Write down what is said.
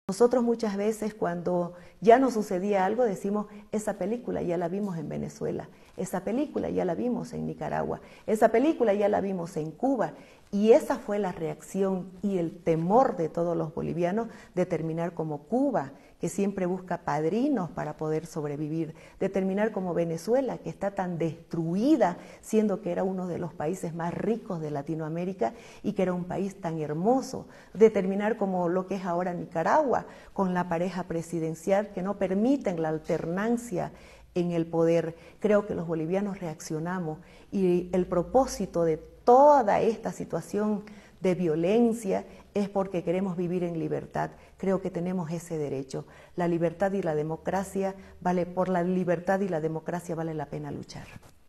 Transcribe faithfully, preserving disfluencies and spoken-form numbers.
Nosotros muchas veces cuando ya nos sucedía algo decimos, esa película ya la vimos en Venezuela, esa película ya la vimos en Nicaragua, esa película ya la vimos en Cuba. Y esa fue la reacción y el temor de todos los bolivianos de terminar como Cuba, que siempre busca padrinos para poder sobrevivir, de terminar como Venezuela, que está tan destruida, siendo que era uno de los países más ricos de Latinoamérica y que era un país tan hermoso, de terminar como lo que es ahora Nicaragua, con la pareja presidencial que no permiten la alternancia en el poder. Creo que los bolivianos reaccionamos y el propósito de toda esta situación de violencia es porque queremos vivir en libertad. Creo que tenemos ese derecho. La libertad y la democracia vale, por la libertad y la democracia vale la pena luchar.